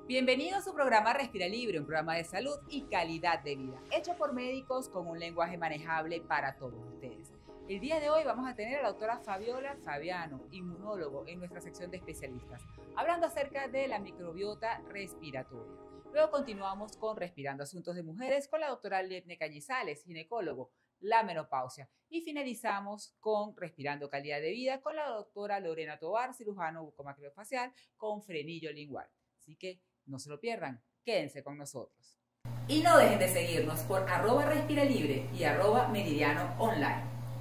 Bienvenido a su programa Respira Libre, un programa de salud y calidad de vida, hecho por médicos con un lenguaje manejable para todos ustedes. El día de hoy vamos a tener a la doctora Fabiola Fabiano, inmunólogo, en nuestra sección de especialistas, hablando acerca de la microbiota respiratoria. Luego continuamos con Respirando Asuntos de Mujeres con la doctora Lepne Cañizales, ginecólogo, la menopausia. Y finalizamos con Respirando Calidad de Vida con la doctora Lorena Tovar, cirujano bucomaxilofacial con frenillo lingual. Así que no se lo pierdan, quédense con nosotros. Y no dejen de seguirnos por @respiralibre y @meridiano online.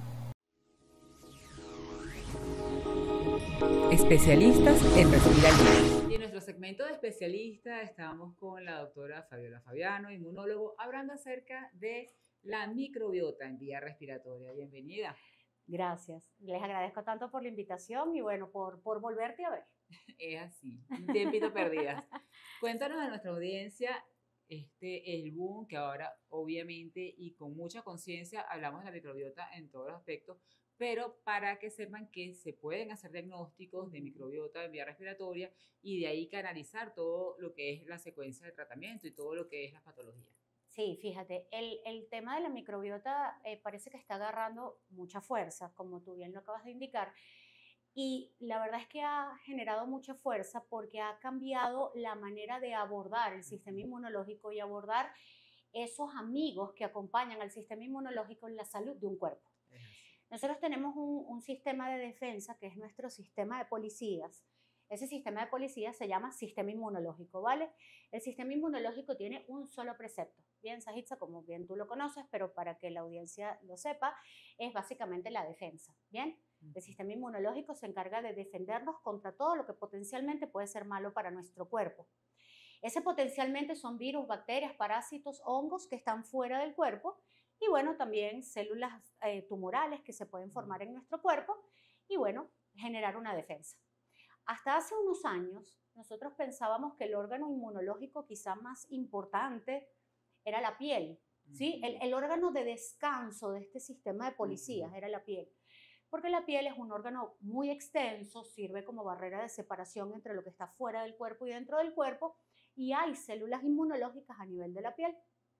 Especialistas en Respira Libre. Y en nuestro segmento de especialistas estamos con la doctora Fabiola Fabiano, inmunólogo, hablando acerca de la microbiota en vía respiratoria. Bienvenida. Gracias. Les agradezco tanto por la invitación y bueno, por volverte a ver. Es así, un tiempito perdidas. Cuéntanos a nuestra audiencia el boom que ahora obviamente y con mucha conciencia hablamos de la microbiota en todos los aspectos, pero para que sepan que se pueden hacer diagnósticos de microbiota en vía respiratoria y de ahí canalizar todo lo que es la secuencia de tratamiento y todo lo que es la patología. Sí, fíjate, el tema de la microbiota parece que está agarrando mucha fuerza, como tú bien lo acabas de indicar, y la verdad es que ha generado mucha fuerza porque ha cambiado la manera de abordar el sistema inmunológico y abordar esos amigos que acompañan al sistema inmunológico en la salud de un cuerpo. Nosotros tenemos un sistema de defensa que es nuestro sistema de policías. Ese sistema de policías se llama sistema inmunológico, ¿vale? El sistema inmunológico tiene un solo precepto. Bien, Sajitza, como bien tú lo conoces, pero para que la audiencia lo sepa, es básicamente la defensa, ¿bien? El sistema inmunológico se encarga de defendernos contra todo lo que potencialmente puede ser malo para nuestro cuerpo. Ese potencialmente son virus, bacterias, parásitos, hongos que están fuera del cuerpo y bueno, también células tumorales que se pueden formar en nuestro cuerpo y bueno, generar una defensa. Hasta hace unos años, nosotros pensábamos que el órgano inmunológico quizá más importante era la piel, ¿sí? El órgano de descanso de este sistema de policías era la piel, porque la piel es un órgano muy extenso, sirve como barrera de separación entre lo que está fuera del cuerpo y dentro del cuerpo, y hay células inmunológicas a nivel de la piel.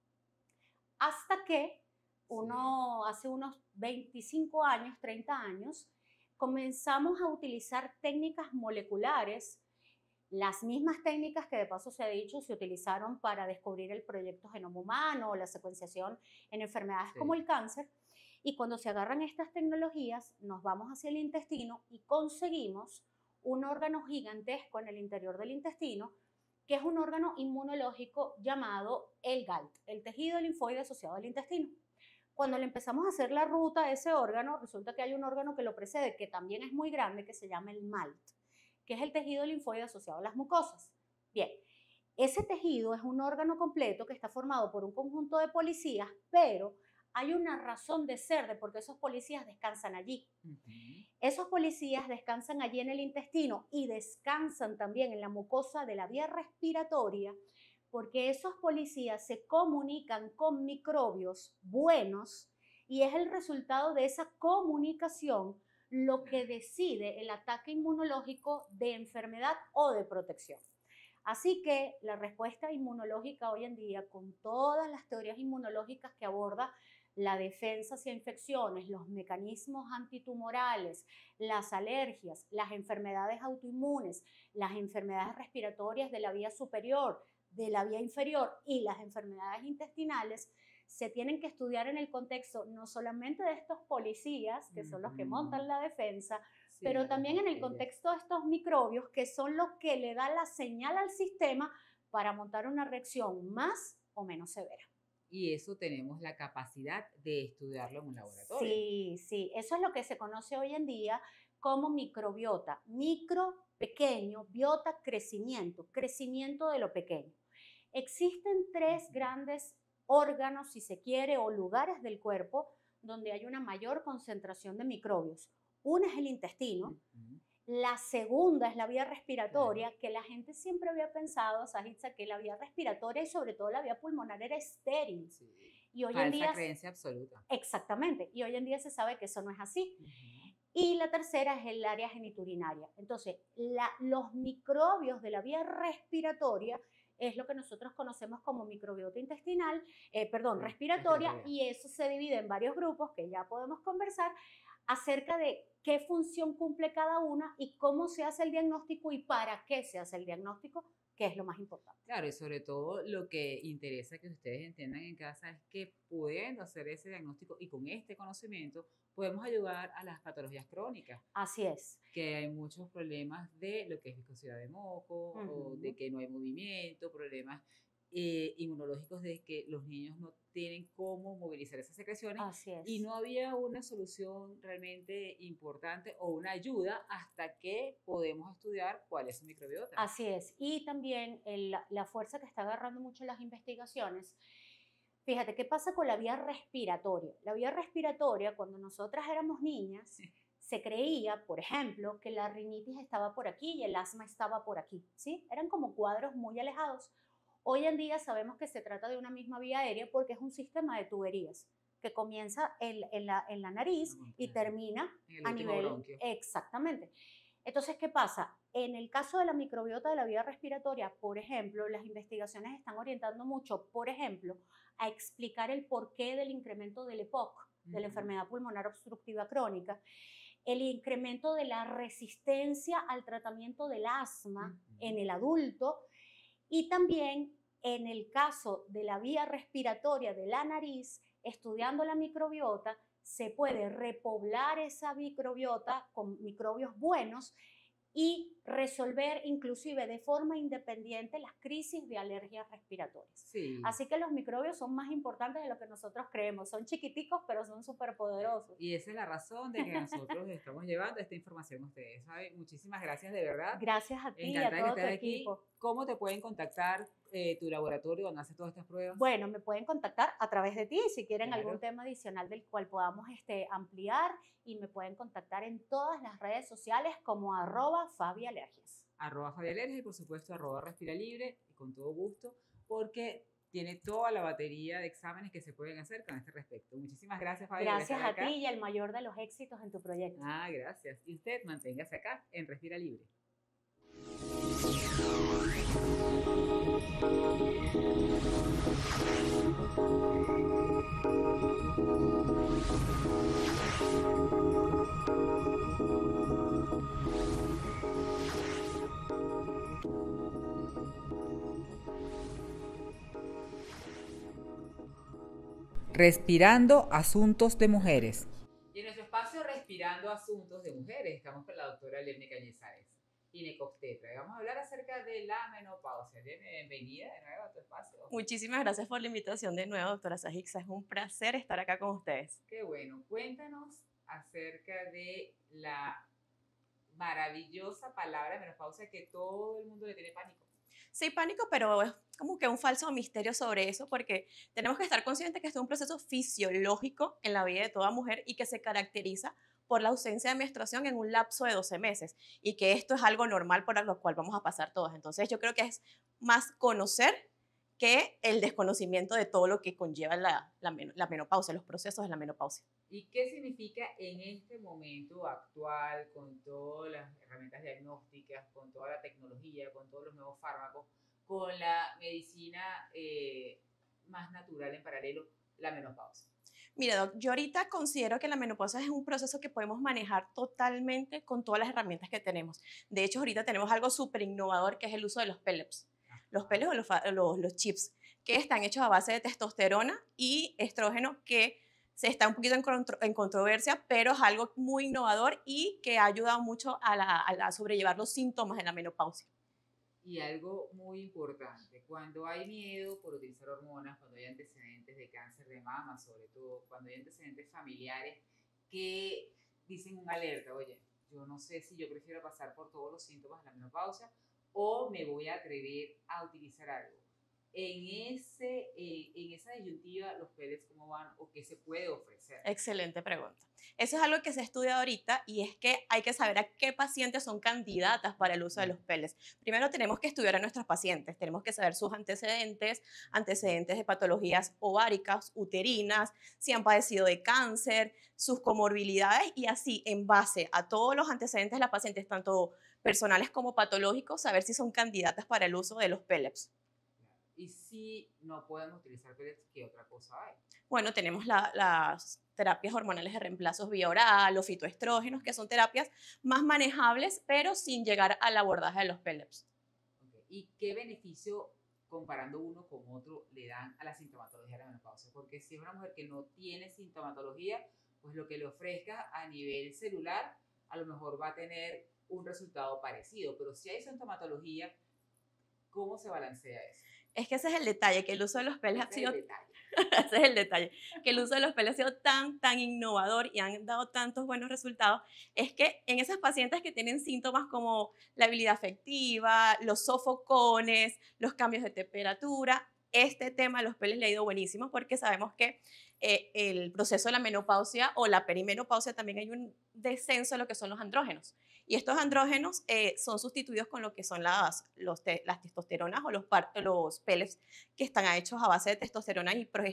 Hasta que hace unos 25 años, 30 años, comenzamos a utilizar técnicas moleculares, las mismas técnicas que de paso se ha dicho se utilizaron para descubrir el proyecto Genoma Humano o la secuenciación en enfermedades como el cáncer. Y cuando se agarran estas tecnologías, nos vamos hacia el intestino y conseguimos un órgano gigantesco en el interior del intestino, que es un órgano inmunológico llamado el GALT, el tejido linfoide asociado al intestino. Cuando le empezamos a hacer la ruta a ese órgano, resulta que hay un órgano que lo precede, que también es muy grande, que se llama el MALT, que es el tejido linfoide asociado a las mucosas. Bien, ese tejido es un órgano completo que está formado por un conjunto de policías, pero hay una razón de ser de por qué esos policías descansan allí. Esos policías descansan allí en el intestino y descansan también en la mucosa de la vía respiratoria, porque esos policías se comunican con microbios buenos y es el resultado de esa comunicación lo que decide el ataque inmunológico de enfermedad o de protección. Así que la respuesta inmunológica hoy en día, con todas las teorías inmunológicas que aborda la defensa hacia infecciones, los mecanismos antitumorales, las alergias, las enfermedades autoinmunes, las enfermedades respiratorias de la vía superior, de la vía inferior y las enfermedades intestinales, se tienen que estudiar en el contexto no solamente de estos policías, que son los que montan la defensa, pero también en el contexto de estos microbios, que son los que le dan la señal al sistema para montar una reacción más o menos severa. Y eso tenemos la capacidad de estudiarlo en un laboratorio. Sí, sí, eso es lo que se conoce hoy en día como microbiota. Micro, pequeño, biota, crecimiento, crecimiento de lo pequeño. Existen tres grandes órganos, si se quiere, o lugares del cuerpo donde hay una mayor concentración de microbios. Una es el intestino, la segunda es la vía respiratoria, que la gente siempre había pensado, Sajitza, que la vía respiratoria y sobre todo la vía pulmonar era estéril. Sí. Y hoy Falsa en día, creencia absoluta. Exactamente, y hoy en día se sabe que eso no es así. Y la tercera es el área geniturinaria. Entonces, los microbios de la vía respiratoria es lo que nosotros conocemos como microbiota intestinal, respiratoria, Respiratoria. y eso se divide en varios grupos que ya podemos conversar acerca de qué función cumple cada una y cómo se hace el diagnóstico y para qué se hace el diagnóstico, que es lo más importante. Claro, y sobre todo lo que interesa que ustedes entiendan en casa es que pudiendo hacer ese diagnóstico y con este conocimiento podemos ayudar a las patologías crónicas, Así es. que hay muchos problemas de lo que es viscosidad de moco o de Ujú. que no hay movimiento, problemas inmunológicos de que los niños no tienen cómo movilizar esas secreciones Así y es. no había una solución realmente importante o una ayuda hasta que podemos estudiar cuál es su microbiota. Así es. Y también la fuerza que está agarrando mucho las investigaciones. Fíjate, ¿qué pasa con la vía respiratoria? La vía respiratoria, cuando nosotras éramos niñas, se creía, por ejemplo, que la rinitis estaba por aquí y el asma estaba por aquí, ¿sí? Eran como cuadros muy alejados. Hoy en día sabemos que se trata de una misma vía aérea porque es un sistema de tuberías que comienza en la nariz y termina En el a último nivel bronquio. exactamente. Entonces, ¿qué pasa? En el caso de la microbiota de la vía respiratoria, por ejemplo, las investigaciones están orientando mucho, por ejemplo, a explicar el porqué del incremento del EPOC, de la Ujú, enfermedad pulmonar obstructiva crónica, el incremento de la resistencia al tratamiento del asma ujú. en el adulto y también en el caso de la vía respiratoria de la nariz, estudiando la microbiota, se puede repoblar esa microbiota con microbios buenos y resolver inclusive de forma independiente las crisis de alergias respiratorias. Sí, Así que los microbios son más importantes de lo que nosotros creemos. Son chiquiticos, pero son súper poderosos. y esa es la razón de que nosotros estamos llevando esta información a ustedes. ¿Sabe? Muchísimas gracias de verdad. Gracias a ti y a Encantada que todo tu estés aquí. equipo. ¿Cómo te pueden contactar tu laboratorio donde haces todas estas pruebas? Bueno, me pueden contactar a través de ti si quieren algún Claro, tema adicional del cual podamos ampliar y me pueden contactar en todas las redes sociales como @fabialergias. @Fabialergia y por supuesto @Respiralibre, y con todo gusto, porque tiene toda la batería de exámenes que se pueden hacer con este respecto. Muchísimas gracias, Fabi, por Gracias estar a ti acá. y al mayor de los éxitos en tu proyecto. Ah, gracias. Y usted manténgase acá en Respira Libre. Respirando Asuntos de Mujeres. Y en nuestro espacio Respirando Asuntos de Mujeres estamos con la doctora Lemne Cañizares, ginecobstetra. Y vamos a hablar acerca de la menopausia. Lemne, bienvenida de nuevo a tu espacio. Muchísimas gracias por la invitación de nuevo, doctora Sajixa. Es un placer estar acá con ustedes. Qué bueno. Cuéntanos acerca de la maravillosa palabra menopausia que todo el mundo le tiene pánico. Sí, pánico, pero es como que un falso misterio sobre eso, porque tenemos que estar conscientes que esto es un proceso fisiológico en la vida de toda mujer y que se caracteriza por la ausencia de menstruación en un lapso de 12 meses y que esto es algo normal por lo cual vamos a pasar todos. Entonces yo creo que es más conocer que el desconocimiento de todo lo que conlleva la menopausia, los procesos de la menopausia. ¿Y qué significa en este momento actual, con todas las herramientas diagnósticas, con toda la tecnología, con todos los nuevos fármacos, con la medicina más natural en paralelo, la menopausia? Mira, Doc, yo ahorita considero que la menopausia es un proceso que podemos manejar totalmente con todas las herramientas que tenemos. De hecho, ahorita tenemos algo súper innovador que es el uso de los pellets. Los pellets o los chips, que están hechos a base de testosterona y estrógeno, que se está un poquito en controversia, pero es algo muy innovador y que ha ayudado mucho a sobrellevar los síntomas de la menopausia. Y algo muy importante, cuando hay miedo por utilizar hormonas, cuando hay antecedentes de cáncer de mama, sobre todo, cuando hay antecedentes familiares que dicen un alerta, oye, yo no sé si yo prefiero pasar por todos los síntomas de la menopausia o me voy a atrever a utilizar algo. En esa disyuntiva, los pellets, ¿cómo van o qué se puede ofrecer? Excelente pregunta. Eso es algo que se estudia ahorita y es que hay que saber a qué pacientes son candidatas para el uso de los pellets. Primero tenemos que estudiar a nuestros pacientes, tenemos que saber sus antecedentes, antecedentes de patologías ováricas, uterinas, si han padecido de cáncer, sus comorbilidades y así en base a todos los antecedentes de las pacientes, tanto personales como patológicos, saber si son candidatas para el uso de los pellets. Y si no podemos utilizar pellets, ¿qué otra cosa hay? Bueno, tenemos las terapias hormonales de reemplazo vía oral o fitoestrógenos, que son terapias más manejables, pero sin llegar al abordaje de los pellets. Okay. ¿Y qué beneficio, comparando uno con otro, le dan a la sintomatología de la menopausia? Porque si es una mujer que no tiene sintomatología, pues lo que le ofrezca a nivel celular, a lo mejor va a tener un resultado parecido. Pero si hay sintomatología, ¿cómo se balancea eso? Es que ese es el detalle, que el uso de los pellets ha Ese es sido el detalle. ese es el detalle, que el uso de los pellets ha sido tan innovador y han dado tantos buenos resultados, es que en esas pacientes que tienen síntomas como la habilidad afectiva, los sofocones, los cambios de temperatura, este tema de los pellets le ha ido buenísimo porque sabemos que el proceso de la menopausia o la perimenopausia también hay un descenso de lo que son los andrógenos. Y estos andrógenos son sustituidos con lo que son las testosteronas o los pellets que están hechos a base de testosterona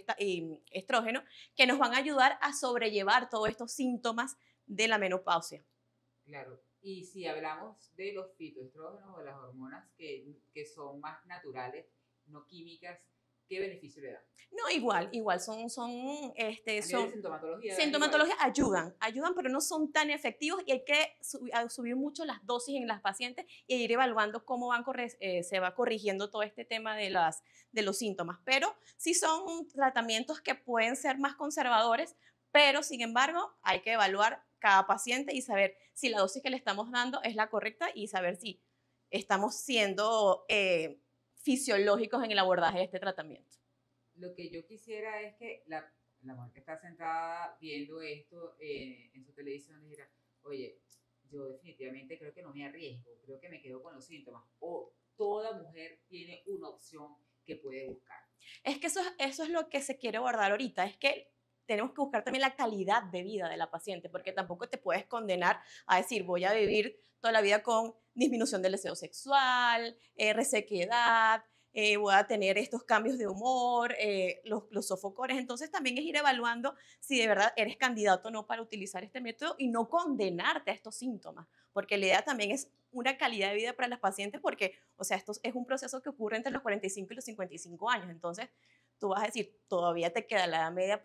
y estrógeno, que nos van a ayudar a sobrellevar todos estos síntomas de la menopausia. Claro. Y si hablamos de los fitoestrógenos o de las hormonas que son más naturales, no químicas, ¿qué beneficio le dan? No, igual, son Sintomatología dan igual. sintomatología ayudan, pero no son tan efectivos y hay que subir mucho las dosis en las pacientes y ir evaluando cómo se va corrigiendo todo este tema de los síntomas. Pero sí son tratamientos que pueden ser más conservadores, pero sin embargo hay que evaluar cada paciente y saber si la dosis que le estamos dando es la correcta y saber si estamos siendo fisiológicos en el abordaje de este tratamiento. Lo que yo quisiera es que la mujer que está sentada viendo esto en su televisión dijera, oye, yo definitivamente creo que no me arriesgo, creo que me quedo con los síntomas. O toda mujer tiene una opción que puede buscar. Es que eso es lo que se quiere abordar ahorita, es que tenemos que buscar también la calidad de vida de la paciente, porque tampoco te puedes condenar a decir, voy a vivir toda la vida con disminución del deseo sexual, resequedad, voy a tener estos cambios de humor, los sofocones. Entonces también es ir evaluando si de verdad eres candidato o no para utilizar este método y no condenarte a estos síntomas, porque la idea también es una calidad de vida para las pacientes, porque, o sea, esto es un proceso que ocurre entre los 45 y los 55 años. Entonces, tú vas a decir, todavía te queda la edad media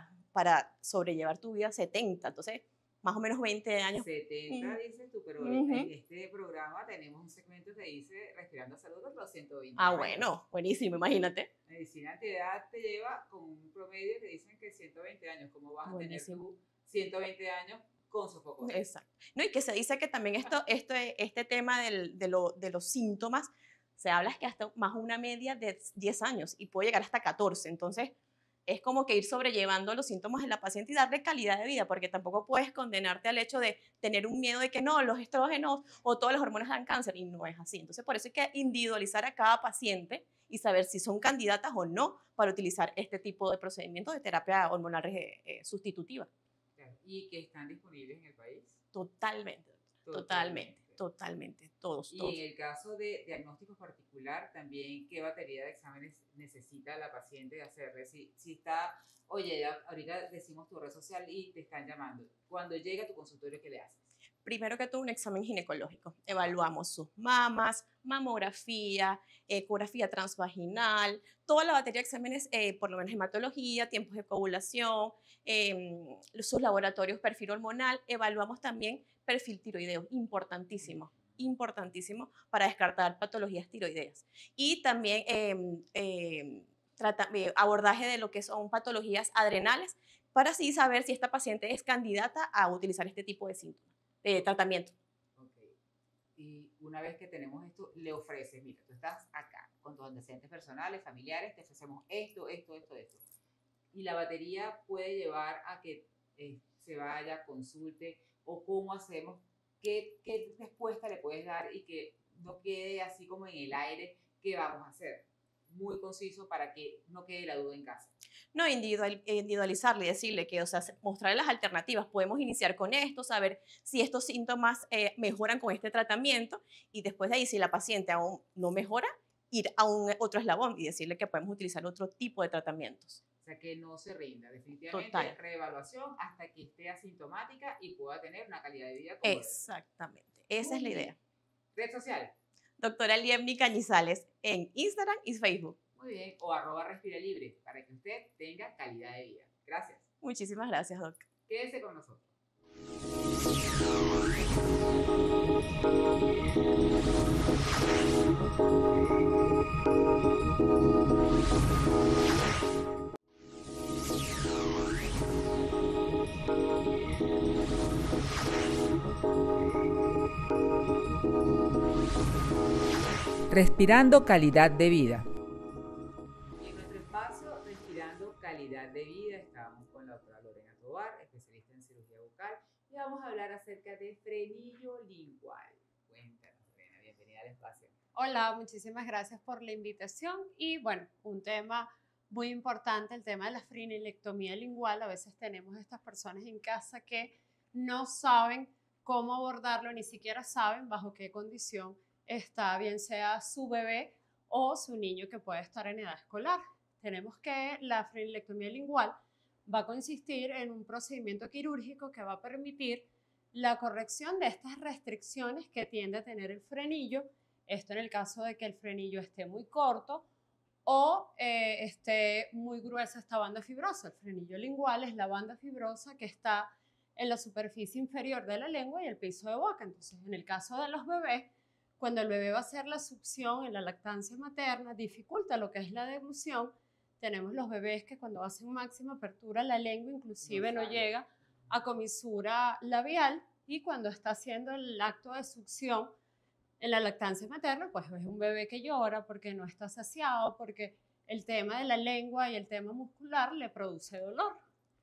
para sobrellevar tu vida 70. Entonces, más o menos 20 años. 70 dices tú, pero en este programa tenemos un segmento que dice Respirando Salud por los 120 años. Bueno, buenísimo, imagínate. Medicina antiedad te lleva con un promedio que dicen que 120 años. ¿Cómo vas a tener tú 120 años con sofocos? Exacto. No, y que se dice que también este tema de los síntomas, se habla es que hasta más una media de 10 años y puede llegar hasta 14. Entonces, es como que ir sobrellevando los síntomas de la paciente y darle calidad de vida, porque tampoco puedes condenarte al hecho de tener un miedo de que no, los estrógenos o todas las hormonas dan cáncer, y no es así. Entonces, por eso hay que individualizar a cada paciente y saber si son candidatas o no para utilizar este tipo de procedimientos de terapia hormonal sustitutiva. ¿Y que están disponibles en el país? Totalmente, todos. Y en el caso de diagnóstico particular, también, ¿qué batería de exámenes necesita la paciente hacerle? Si está, oye, ahorita decimos tu red social y te están llamando. Cuando llega a tu consultorio, ¿qué le haces? Primero que todo, un examen ginecológico. Evaluamos sus mamas, mamografía, ecografía transvaginal, toda la batería de exámenes, por lo menos hematología, tiempos de coagulación, sus laboratorios, perfil hormonal. Evaluamos también perfil tiroideo, importantísimo para descartar patologías tiroideas. Y también abordaje de lo que son patologías adrenales, para así saber si esta paciente es candidata a utilizar este tipo de síntomas. Tratamiento. Okay. Y una vez que tenemos esto, le ofreces, mira, tú estás acá con tus antecedentes personales, familiares, te ofrecemos esto. Y la batería puede llevar a que se vaya, consulte, o cómo hacemos, qué respuesta le puedes dar y que no quede así como en el aire, qué vamos a hacer. Muy conciso para que no quede la duda en casa. No, individualizarle y decirle que, o sea, mostrarle las alternativas. Podemos iniciar con esto, saber si estos síntomas mejoran con este tratamiento y después de ahí, si la paciente aún no mejora, ir a otro eslabón y decirle que podemos utilizar otro tipo de tratamientos. O sea, que no se rinda. Definitivamente, reevaluación hasta que esté asintomática y pueda tener una calidad de vida como exactamente. Esa es la idea. Red social. Doctora Liebny Cañizales en Instagram y Facebook. Muy bien, o @respiralibre para que usted tenga calidad de vida. Gracias. Muchísimas gracias, Doc. Quédese con nosotros. Respirando calidad de vida. Y en nuestro espacio, Respirando calidad de vida, estábamos con la doctora Lorena Tovar, especialista en cirugía bucal, y vamos a hablar acerca de frenillo lingual. Cuéntanos, Lorena, bienvenida al espacio. Hola, muchísimas gracias por la invitación. Y bueno, un tema muy importante, el tema de la frenilectomía lingual. A veces tenemos estas personas en casa que no saben cómo abordarlo, ni siquiera saben bajo qué condición está, bien sea su bebé o su niño que puede estar en edad escolar. Tenemos que la frenilectomía lingual va a consistir en un procedimiento quirúrgico que va a permitir la corrección de estas restricciones que tiende a tener el frenillo. Esto en el caso de que el frenillo esté muy corto o esté muy gruesa esta banda fibrosa. El frenillo lingual es la banda fibrosa que está en la superficie inferior de la lengua y el piso de boca. Entonces, en el caso de los bebés, cuando el bebé va a hacer la succión en la lactancia materna, dificulta lo que es la deglución. Tenemos los bebés que cuando hacen máxima apertura la lengua inclusive no llega a comisura labial, y cuando está haciendo el acto de succión en la lactancia materna, pues es un bebé que llora porque no está saciado, porque el tema de la lengua y el tema muscular le produce dolor.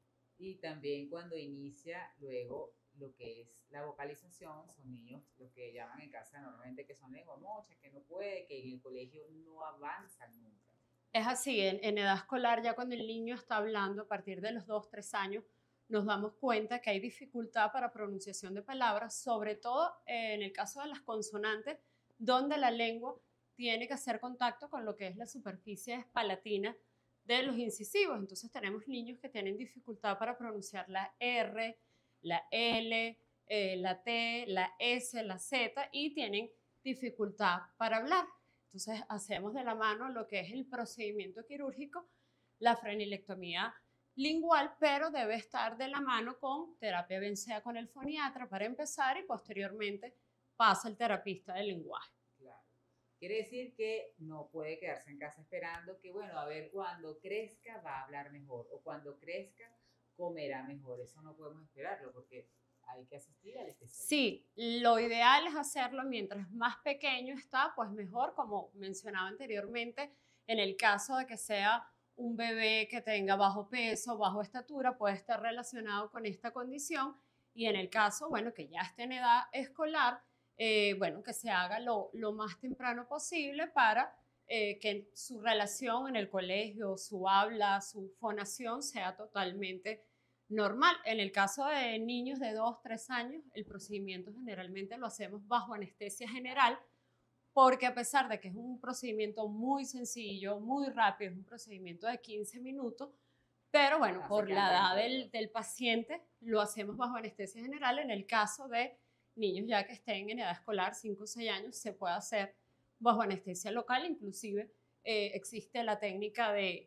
Y también cuando inicia luego lo que es la vocalización, son niños, los que llaman en casa normalmente que son lengua mocha, que no puede, que en el colegio no avanzan nunca. Es así, en edad escolar, ya cuando el niño está hablando a partir de los 2, 3 años, nos damos cuenta que hay dificultad para pronunciación de palabras, sobre todo en el caso de las consonantes, donde la lengua tiene que hacer contacto con lo que es la superficie palatina de los incisivos. Entonces tenemos niños que tienen dificultad para pronunciar la R, la L, la T, la S, la Z, y tienen dificultad para hablar. Entonces hacemos de la mano lo que es el procedimiento quirúrgico, la frenilectomía lingual, pero debe estar de la mano con terapia, bien sea con el foniatra para empezar, y posteriormente pasa el terapista del lenguaje. Claro. Quiere decir que no puede quedarse en casa esperando que, bueno, a ver, cuando crezca va a hablar mejor, o cuando crezca comerá mejor. Eso no podemos esperarlo porque hay que asistir al especialista. Sí, lo ideal es hacerlo mientras más pequeño está, pues mejor, como mencionaba anteriormente, en el caso de que sea un bebé que tenga bajo peso, bajo estatura, puede estar relacionado con esta condición, y en el caso, bueno, que ya esté en edad escolar, bueno, que se haga lo más temprano posible para que su relación en el colegio, su habla, su fonación sea totalmente normal. En el caso de niños de 2, 3 años, el procedimiento generalmente lo hacemos bajo anestesia general, porque a pesar de que es un procedimiento muy sencillo, muy rápido, es un procedimiento de 15 minutos, pero bueno, por la edad del paciente lo hacemos bajo anestesia general. En el caso de niños ya que estén en edad escolar, 5 o 6 años, se puede hacer bajo anestesia local. Inclusive existe la técnica de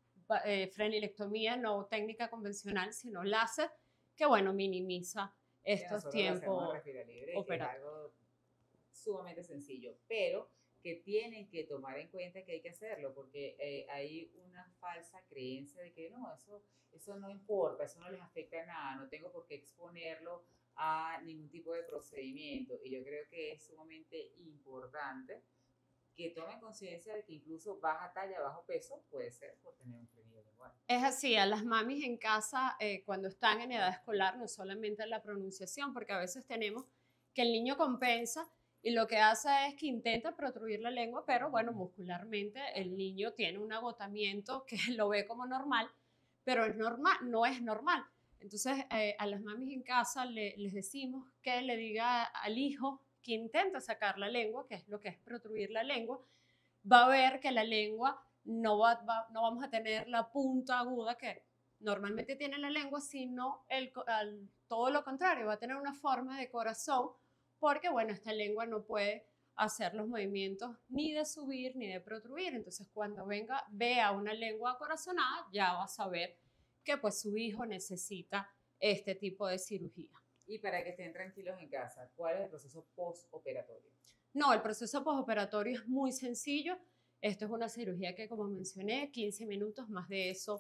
frenilectomía, no técnica convencional, sino láser, que bueno, minimiza estos tiempos operatorios. Sumamente sencillo, pero que tienen que tomar en cuenta que hay que hacerlo, porque hay una falsa creencia de que no, eso no importa, eso no les afecta a nada, no tengo por qué exponerlo a ningún tipo de procedimiento. Y yo creo que es sumamente importante que tomen conciencia de que incluso baja talla, bajo peso puede ser por tener un frenillo lingual. Es así, a las mamis en casa cuando están en edad escolar, no solamente la pronunciación, porque a veces tenemos que el niño compensa y lo que hace es que intenta protruir la lengua, pero bueno, muscularmente el niño tiene un agotamiento que lo ve como normal, pero es normal, no es normal. Entonces a las mamis en casa les decimos que le diga al hijo que intenta sacar la lengua, que es lo que es protruir la lengua. Va a ver que la lengua no vamos a tener la punta aguda que normalmente tiene la lengua, sino todo lo contrario, va a tener una forma de corazón, porque bueno, esta lengua no puede hacer los movimientos ni de subir ni de protruir. Entonces, cuando vea una lengua corazonada, ya va a saber que pues su hijo necesita este tipo de cirugía. Y para que estén tranquilos en casa, ¿cuál es el proceso postoperatorio? No, el proceso postoperatorio es muy sencillo. Esto es una cirugía que, como mencioné, 15 minutos, más de eso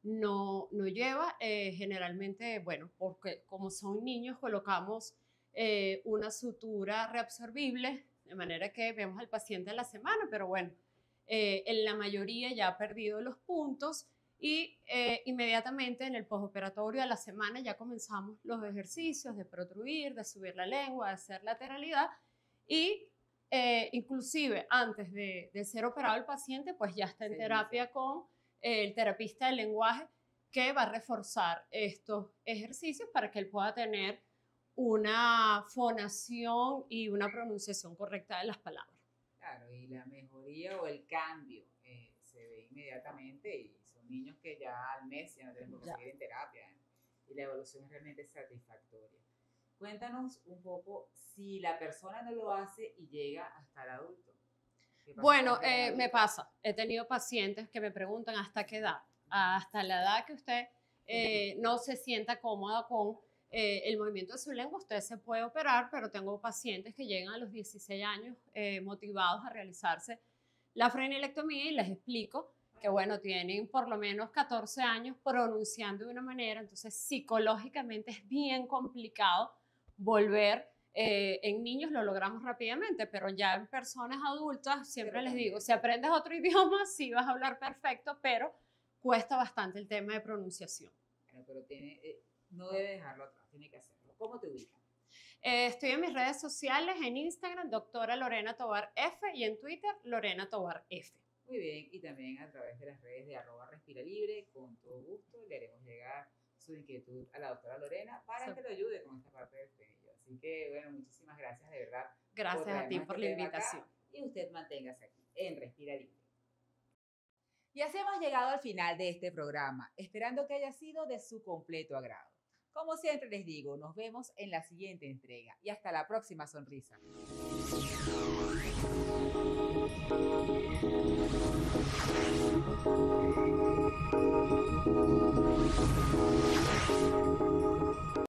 no lleva. Generalmente, bueno, porque como son niños, colocamos una sutura reabsorbible, de manera que vemos al paciente a la semana, pero bueno, en la mayoría ya ha perdido los puntos y inmediatamente en el postoperatorio a la semana ya comenzamos los ejercicios de protruir, de subir la lengua, de hacer lateralidad y inclusive antes de ser operado el paciente, pues ya está en terapia con el terapista del lenguaje que va a reforzar estos ejercicios para que él pueda tener una fonación y una pronunciación correcta de las palabras. Claro, y la mejoría o el cambio se ve inmediatamente y son niños que ya al mes ya no tienen por qué seguir en terapia, y la evolución es realmente satisfactoria. Cuéntanos un poco si la persona no lo hace y llega hasta el adulto. Bueno, me pasa. He tenido pacientes que me preguntan hasta qué edad. Hasta la edad que usted no se sienta cómoda con el movimiento de su lengua, usted se puede operar, pero tengo pacientes que llegan a los 16 años motivados a realizarse la frenilectomía y les explico que, bueno, tienen por lo menos 14 años pronunciando de una manera, entonces psicológicamente es bien complicado volver. En niños lo logramos rápidamente, pero ya en personas adultas, siempre les digo, si aprendes otro idioma, sí vas a hablar perfecto, pero cuesta bastante el tema de pronunciación. Bueno, pero no debe dejarlo atrás, tiene que hacerlo. ¿Cómo te ubicas? Estoy en mis redes sociales, en Instagram, doctora Lorena Tovar F, y en Twitter, Lorena Tovar F. Muy bien, y también a través de las redes de @respiralibre, con todo gusto le haremos llegar su inquietud a la doctora Lorena para que lo ayude con esta parte del frenillo. Así que, bueno, muchísimas gracias de verdad. Gracias a ti por la invitación. Y usted manténgase aquí en Respira Libre. Y así hemos llegado al final de este programa, esperando que haya sido de su completo agrado. Como siempre les digo, nos vemos en la siguiente entrega y hasta la próxima sonrisa.